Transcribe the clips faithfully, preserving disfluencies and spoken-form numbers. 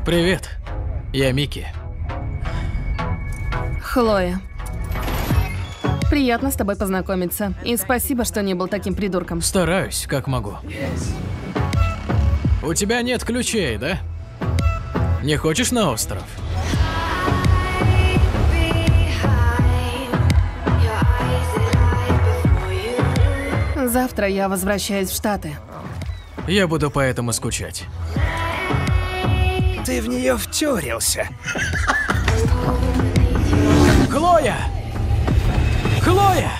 Привет, я Микки. Хлоя. Приятно с тобой познакомиться. И спасибо, что не был таким придурком. Стараюсь, как могу. У тебя нет ключей, да? Не хочешь на остров? Завтра я возвращаюсь в Штаты. Я буду поэтому скучать. Ты в нее втюрился. Хлоя! Хлоя!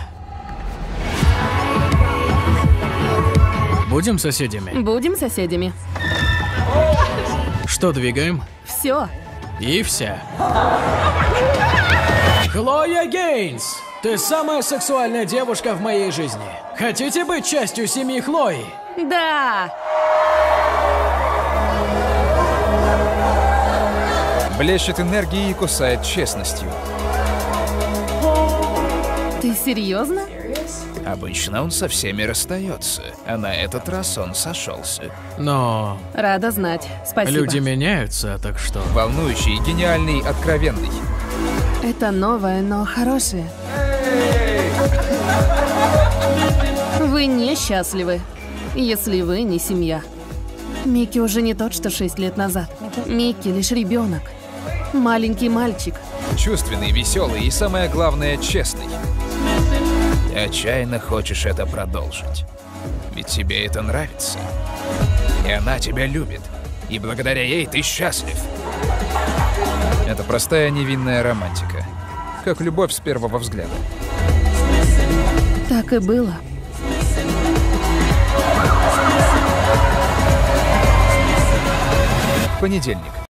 Будем соседями? Будем соседями. Что двигаем? Все. И вся. Хлоя Гейнс! Ты самая сексуальная девушка в моей жизни. Хотите быть частью семьи Хлои? Да! Блещет энергией и кусает честностью. Ты серьезно? Обычно он со всеми расстается, а на этот раз он сошелся. Но Рада знать. Спасибо. люди меняются, так что... Волнующий, гениальный, откровенный. Это новое, но хорошее. Вы несчастливы, если вы не семья. Микки уже не тот, что шесть лет назад. Микки лишь ребенок. Маленький мальчик. Чувственный, веселый и, самое главное, честный. Ты отчаянно хочешь это продолжить. Ведь тебе это нравится. И она тебя любит. И благодаря ей ты счастлив. Это простая невинная романтика. Как любовь с первого взгляда. Так и было. Понедельник.